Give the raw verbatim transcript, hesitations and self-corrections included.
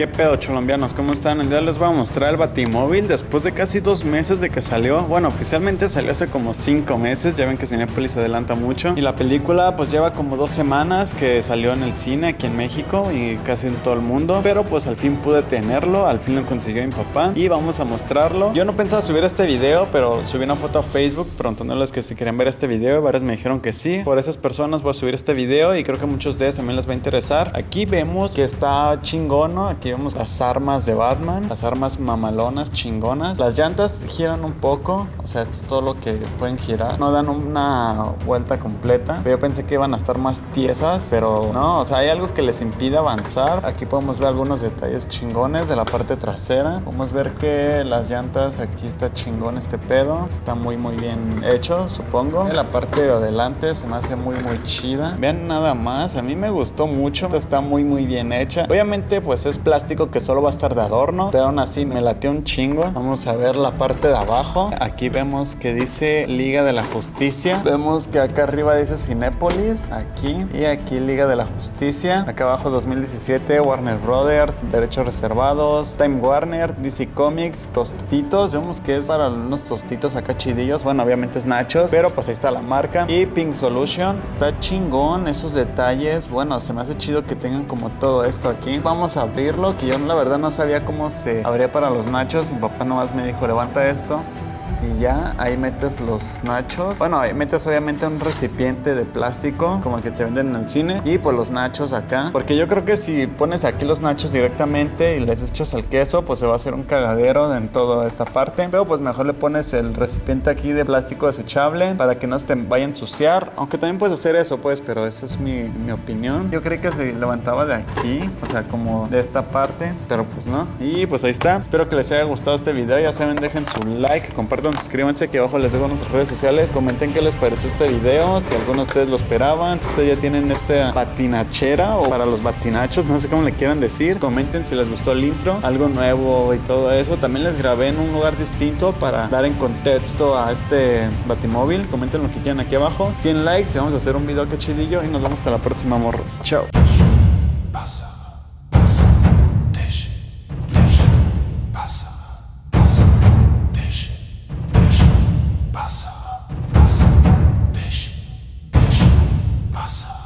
¿Qué pedo, cholombianos? ¿Cómo están? El día les voy a mostrar el Batimóvil después de casi dos meses de que salió. Bueno, oficialmente salió hace como cinco meses. Ya ven que Cinépolis se adelanta mucho. Y la película pues lleva como dos semanas que salió en el cine aquí en México y casi en todo el mundo. Pero pues al fin pude tenerlo, al fin lo consiguió mi papá y vamos a mostrarlo. Yo no pensaba subir este video, pero subí una foto a Facebook preguntándoles que si querían ver este video y varios me dijeron que sí. Por esas personas voy a subir este video y creo que a muchos de ellos también les va a interesar. Aquí vemos que está chingón, ¿no? Aquí vemos las armas de Batman, las armas mamalonas, chingonas. Las llantas giran un poco, o sea, esto es todo lo que pueden girar. No dan una vuelta completa. Yo pensé que iban a estar más tiesas, pero no, o sea, hay algo que les impide avanzar. Aquí podemos ver algunos detalles chingones de la parte trasera. Podemos ver que las llantas, aquí está chingón este pedo. Está muy, muy bien hecho, supongo. La parte de adelante se me hace muy, muy chida. Vean nada más, a mí me gustó mucho. Está muy, muy bien hecha. Obviamente, pues es plástico que solo va a estar de adorno, pero aún así me latió un chingo. Vamos a ver la parte de abajo. Aquí vemos que dice Liga de la Justicia. Vemos que acá arriba dice Cinépolis, aquí, y aquí Liga de la Justicia. Acá abajo dos mil diecisiete, Warner Brothers, derechos reservados, Time Warner, D C Comics, Tostitos. Vemos que es para unos tostitos acá chidillos. Bueno, obviamente es nachos, pero pues ahí está la marca. Y Pink Solution. Está chingón esos detalles. Bueno, se me hace chido que tengan como todo esto aquí. Vamos a abrirlo, que yo la verdad no sabía cómo se abría para los nachos. Mi papá nomás me dijo, levanta esto y ya, ahí metes los nachos. Bueno, ahí metes obviamente un recipiente de plástico como el que te venden en el cine. Y pues los nachos acá, porque yo creo que si pones aquí los nachos directamente y les echas el queso, pues se va a hacer un cagadero en toda esta parte. Pero pues mejor le pones el recipiente aquí de plástico desechable para que no se te vaya a ensuciar. Aunque también puedes hacer eso pues, pero esa es mi, mi opinión. Yo creí que se levantaba de aquí, o sea, como de esta parte, pero pues no. Y pues ahí está. Espero que les haya gustado este video. Ya saben, dejen su like, compartan, suscríbanse, aquí abajo les dejo en nuestras redes sociales. Comenten qué les pareció este video, si algunos de ustedes lo esperaban, si ustedes ya tienen esta batinachera o para los batinachos, no sé cómo le quieran decir. Comenten si les gustó el intro, algo nuevo y todo eso. También les grabé en un lugar distinto para dar en contexto a este Batimóvil. Comenten lo que quieran aquí abajo. cien likes y vamos a hacer un video que chidillo y nos vemos hasta la próxima, morros. Chao. Pasa, pasa, dish, dish, pasa, pasa, dish, dish, pasa, pasa, dish, dish, pasa.